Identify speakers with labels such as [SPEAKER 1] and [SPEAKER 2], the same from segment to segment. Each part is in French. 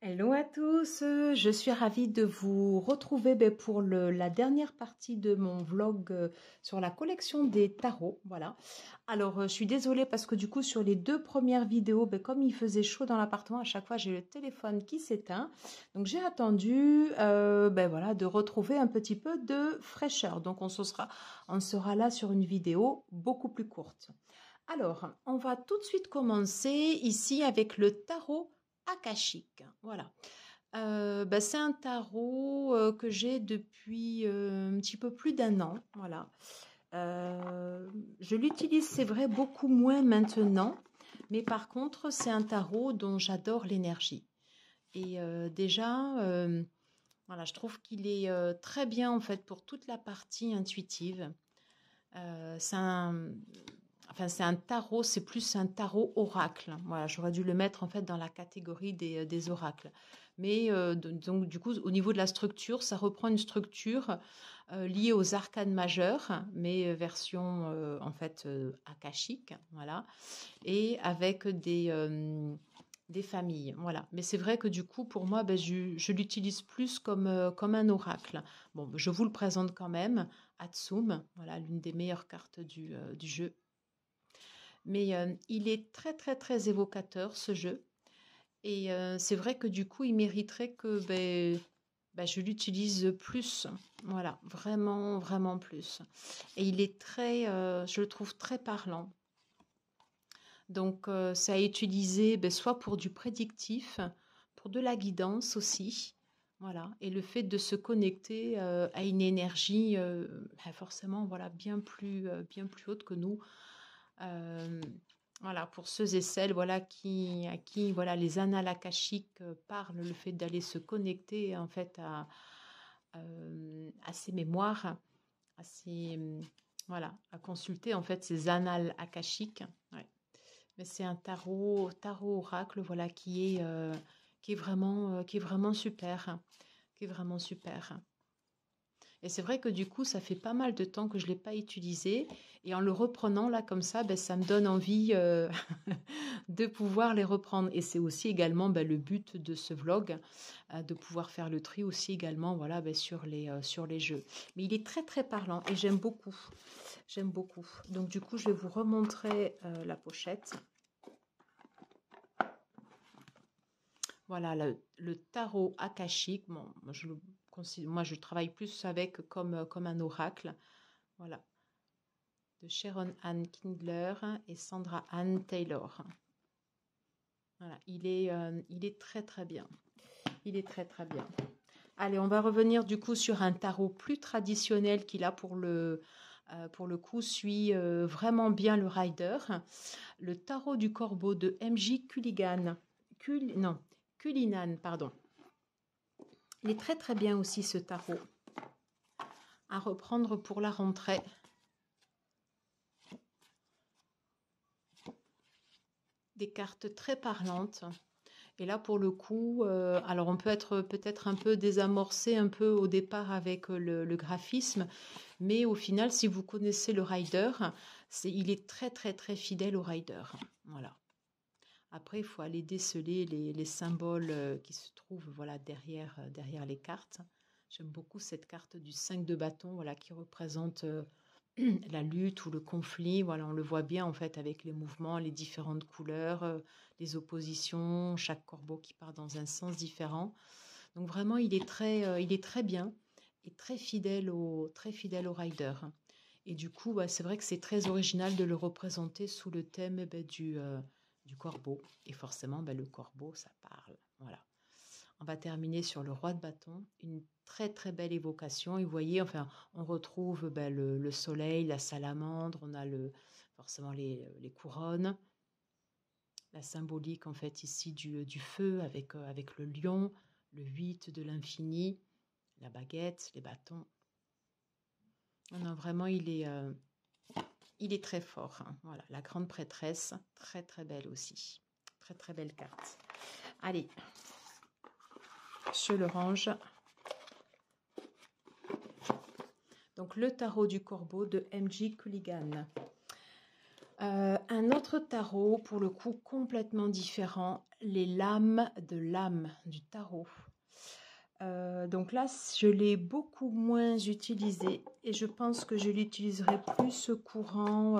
[SPEAKER 1] Hello à tous, je suis ravie de vous retrouver pour la dernière partie de mon vlog sur la collection des tarots. Voilà. Alors, je suis désolée parce que du coup, sur les deux premières vidéos, comme il faisait chaud dans l'appartement, à chaque fois, j'ai le téléphone qui s'éteint. Donc, j'ai attendu voilà, de retrouver un petit peu de fraîcheur. Donc, on sera là sur une vidéo beaucoup plus courte. Alors, on va tout de suite commencer ici avec le tarot akashique. Voilà. C'est un tarot que j'ai depuis un petit peu plus d'un an. Voilà. Je l'utilise, c'est vrai, beaucoup moins maintenant. Mais par contre, c'est un tarot dont j'adore l'énergie. Et voilà, je trouve qu'il est très bien en fait pour toute la partie intuitive. C'est un tarot, c'est plus un tarot oracle. Voilà, j'aurais dû le mettre en fait dans la catégorie des oracles. Mais donc du coup, au niveau de la structure, ça reprend une structure liée aux arcanes majeurs, mais version en fait akashique, voilà, et avec des familles, voilà. Mais c'est vrai que du coup, pour moi, je l'utilise plus comme un oracle. Bon, je vous le présente quand même, Atsum, voilà, l'une des meilleures cartes du jeu. Mais il est très, très, très évocateur, ce jeu. Et c'est vrai que du coup, il mériterait que je l'utilise plus. Voilà, vraiment, vraiment plus. Et il est très, je le trouve très parlant. Donc, c'est à utiliser soit pour du prédictif, pour de la guidance aussi. Voilà. Et le fait de se connecter à une énergie forcément voilà, bien plus haute que nous. Voilà, pour ceux et celles voilà, à qui voilà, les annales akashiques parlent, le fait d'aller se connecter en fait à ces mémoires, voilà, à consulter en fait ces annales akashiques. Ouais. Mais c'est un tarot oracle voilà, qui est vraiment super, qui est vraiment super. Et c'est vrai que du coup, ça fait pas mal de temps que je ne l'ai pas utilisé. Et en le reprenant là comme ça, ça me donne envie de pouvoir les reprendre. Et c'est aussi également le but de ce vlog, de pouvoir faire le tri aussi également voilà, sur les jeux. Mais il est très très parlant et j'aime beaucoup. J'aime beaucoup. Donc du coup, je vais vous remontrer la pochette. Voilà, le tarot akashique. Bon, moi, je travaille plus avec comme un oracle. Voilà. De Sharon Ann Kindler et Sandra Ann Taylor. Voilà, il est très très bien. Il est très très bien. Allez, on va revenir du coup sur un tarot plus traditionnel qui là pour le coup suit vraiment bien le rider. Le tarot du corbeau de M.J. Cullinan, pardon. Il est très très bien aussi ce tarot. À reprendre pour la rentrée. Des cartes très parlantes. Et là, pour le coup, alors on peut être peut-être un peu désamorcé un peu au départ avec le graphisme, mais au final, si vous connaissez le rider, il est très très très fidèle au rider. Voilà. Après, il faut aller déceler les symboles qui se trouvent voilà, derrière les cartes. J'aime beaucoup cette carte du 5 de bâton voilà, qui représente la lutte ou le conflit. Voilà, on le voit bien en fait avec les mouvements, les différentes couleurs, les oppositions, chaque corbeau qui part dans un sens différent. Donc vraiment, il est très bien et très fidèle au rider. Et du coup, c'est vrai que c'est très original de le représenter sous le thème du corbeau. Et forcément, le corbeau, ça parle. Voilà. On va terminer sur le roi de bâton, une très très belle évocation. Et vous voyez, enfin, on retrouve le soleil, la salamandre, on a forcément les couronnes, la symbolique en fait ici du feu avec le lion, le 8 de l'infini, la baguette, les bâtons. Non, vraiment, il est très fort. Hein. Voilà, la grande prêtresse, très très belle aussi. Très très belle carte. Allez, je le range. Donc, le tarot du corbeau de M.J. Cullinan. Un autre tarot, pour le coup, complètement différent, les lames de l'âme du tarot. Donc là, je l'ai beaucoup moins utilisé et je pense que je l'utiliserai plus courant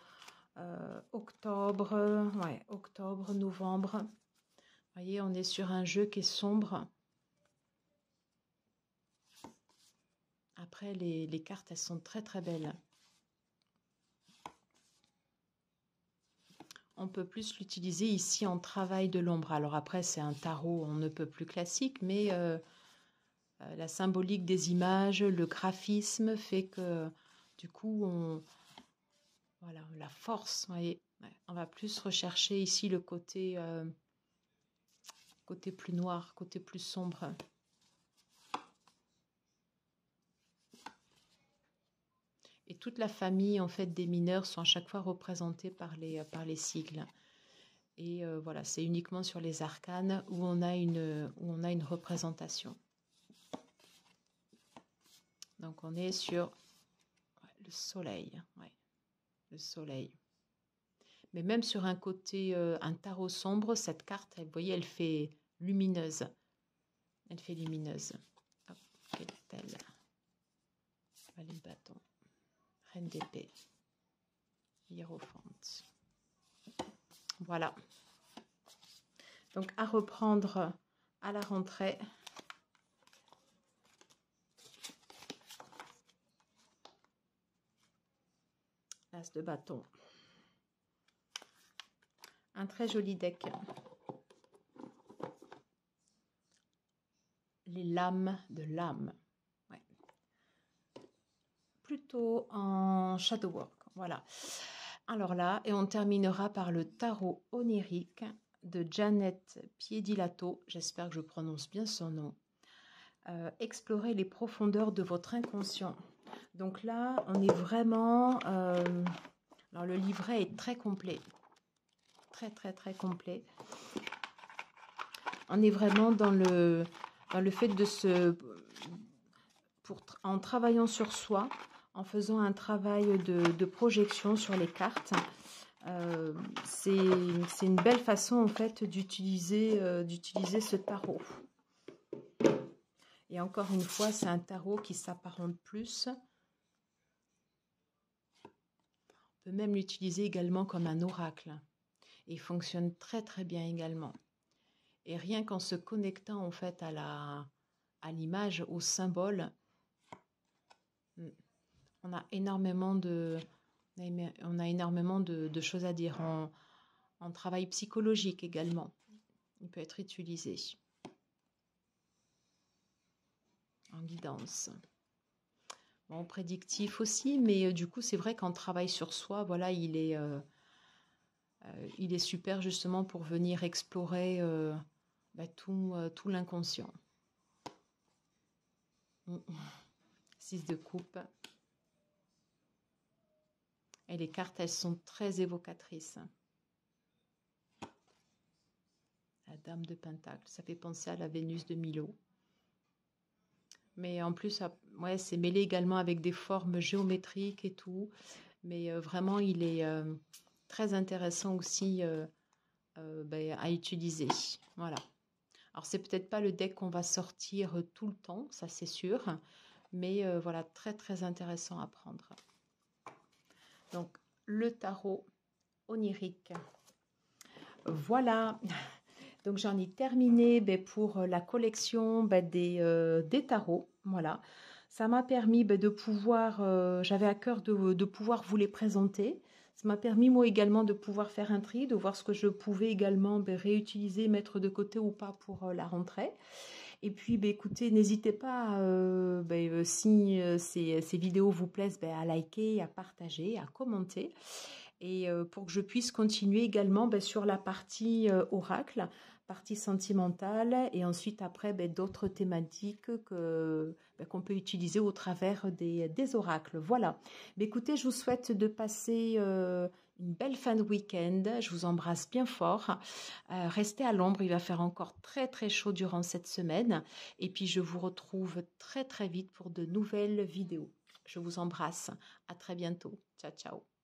[SPEAKER 1] octobre, ouais, octobre, novembre. Vous voyez, on est sur un jeu qui est sombre. Après, les cartes, elles sont très très belles. On peut plus l'utiliser ici en travail de l'ombre. Alors après, c'est un tarot on ne peut plus classique, mais la symbolique des images, le graphisme fait que du coup, voilà, la force, vous voyez, ouais, on va plus rechercher ici le côté, côté plus noir, côté plus sombre. Et toute la famille en fait des mineurs sont à chaque fois représentés par les sigles. Et voilà, c'est uniquement sur les arcanes où on a une représentation. Donc on est sur le soleil, ouais, le soleil. Mais même sur un côté, un tarot sombre, cette carte, vous voyez, elle fait lumineuse. Elle fait lumineuse. Hop, quelle est-elle? Valet de bâton. Reine d'épée. Hiérophante. Voilà. Donc à reprendre à la rentrée. L'as de bâton. Un très joli deck. Les lames de l'âme. Ouais. Plutôt en shadow work. Voilà. Alors là, et on terminera par le tarot onirique de Janet Piedilato. J'espère que je prononce bien son nom. Explorer les profondeurs de votre inconscient. Donc là, on est vraiment... alors le livret est très complet. Très, très, très complet. On est vraiment dans le fait de en travaillant sur soi, en faisant un travail de projection sur les cartes. C'est une belle façon en fait d'utiliser ce tarot. Et encore une fois, c'est un tarot qui s'apparente plus. On peut même l'utiliser également comme un oracle. Et il fonctionne très très bien également. Et rien qu'en se connectant en fait à l'image, au symbole, on a énormément de choses à dire en travail psychologique également. Il peut être utilisé en guidance. Bon, prédictif aussi, mais du coup, c'est vrai qu'en travail sur soi, voilà, il est super justement pour venir explorer tout l'inconscient. 6 de coupe. Et les cartes, elles sont très évocatrices. La Dame de Pentacle, ça fait penser à la Vénus de Milo. Mais en plus, ouais, c'est mêlé également avec des formes géométriques et tout. Mais vraiment, il est très intéressant aussi à utiliser. Voilà. Alors, c'est peut-être pas le deck qu'on va sortir tout le temps, ça c'est sûr. Mais voilà, très très intéressant à prendre. Donc, le tarot onirique. Voilà. Donc, j'en ai terminé pour la collection des tarots. Voilà. Ça m'a permis de pouvoir, j'avais à cœur de pouvoir vous les présenter. Ça m'a permis moi également de pouvoir faire un tri, de voir ce que je pouvais également réutiliser, mettre de côté ou pas pour la rentrée. Et puis, écoutez, n'hésitez pas, si ces vidéos vous plaisent, à liker, à partager, à commenter. Et pour que je puisse continuer également sur la partie oracle, partie sentimentale, et ensuite après d'autres thématiques qu'on peut utiliser au travers des oracles. Voilà. Écoutez, je vous souhaite de passer une belle fin de week-end. Je vous embrasse bien fort. Restez à l'ombre, il va faire encore très très chaud durant cette semaine. Et puis je vous retrouve très très vite pour de nouvelles vidéos. Je vous embrasse. À très bientôt. Ciao, ciao.